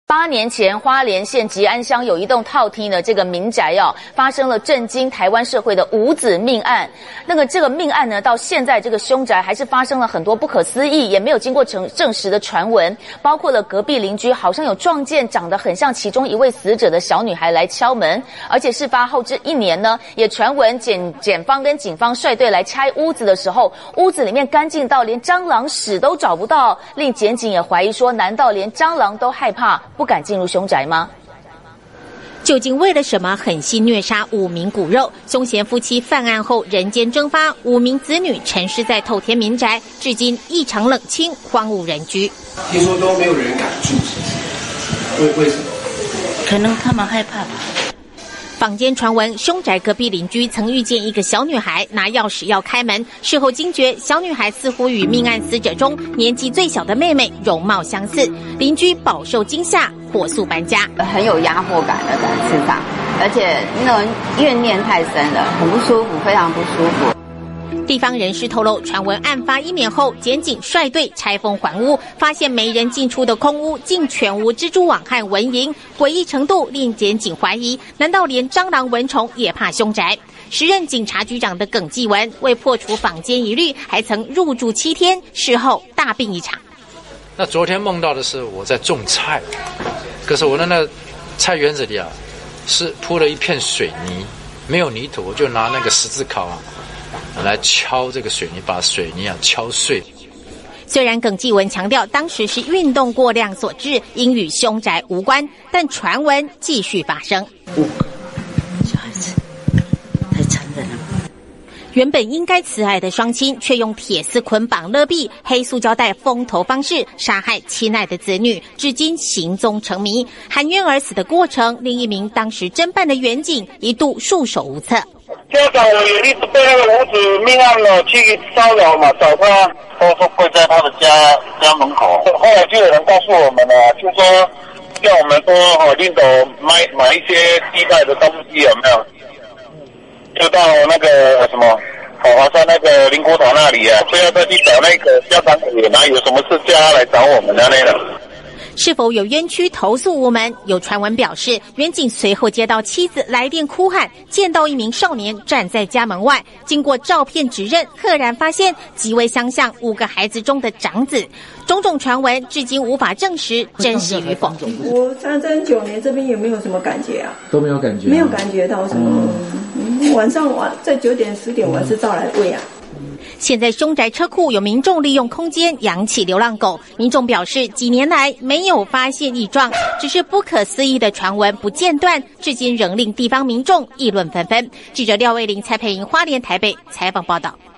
8年前，花莲县吉安乡有一栋套厅的这个民宅发生了震惊台湾社会的五子命案。这个命案呢，到现在这个凶宅还是发生了很多不可思议，也没有经过证实的传闻，包括了隔壁邻居好像有撞见长得很像其中一位死者的小女孩来敲门，而且事发后这1年呢，也传闻检方跟警方率队来拆屋子的时候，屋子里面干净到连蟑螂屎都找不到，令检警也怀疑说，难道连蟑螂都害怕？不敢进入凶宅吗？ 究竟为了什么狠心虐杀5名骨肉？凶嫌夫妻犯案后人间蒸发，5名子女沉尸在透天民宅，至今异常冷清，荒无人居。 听说都没有人敢住，为什么？ 可能他们害怕吧。 坊间传闻，凶宅隔壁邻居曾遇见一个小女孩拿钥匙要开门，事后惊觉小女孩似乎与命案死者中年纪最小的妹妹容貌相似，邻居饱受惊吓，火速搬家。 很有压迫感的在吃饭，而且那种怨念太深了，很不舒服，非常不舒服。 地方人士透露，传闻案发1年后，检警率队拆封还屋，发现没人进出的空屋竟全无蜘蛛网和蚊蝇，诡异程度令检警怀疑，难道连蟑螂蚊虫也怕凶宅？时任警察局长的耿继文为破除坊间疑虑，还曾入住7天，事后大病一场。 那昨天梦到的是我在种菜，可是我的那菜园子里是铺了一片水泥，没有泥土，我就拿那个十字镐来敲这个水泥，把水泥敲碎。 虽然耿继文强调当时是运动过量所致，应与凶宅无关，但传闻继续发生。 5个小孩子太残忍了。 原本应该慈爱的双亲，却用铁丝捆绑勒毙、黑塑胶袋封头方式杀害亲爱的子女，至今行踪成谜。含冤而死的过程，令一名当时侦办的员警一度束手无策。 家长也一直被那个五子命案去骚扰嘛，找他都说跪在他的家门口。后来就有人告诉我们就说叫我们说领导买一些地带的东西有没有？就到那个什么华山那个林国岛那里所以要再去找那个家长也有什么事叫他来找我们那的。 是否有冤屈投诉无门？有传闻表示，员警随后接到妻子来电哭喊，见到一名少年站在家门外，经过照片指认，赫然发现极为相像5个孩子中的长子。种种传闻至今无法证实真实与否。 我参政9年，这边也没有什么感觉都没有感觉， 没有感觉到什么。晚上在9点10点，我还是照来喂现在凶宅车库有民众利用空间养起流浪狗，民众表示几年来没有发现异状，只是不可思议的传闻不间断，至今仍令地方民众议论纷纷。记者廖卫玲、蔡佩莹花莲台北采访报道。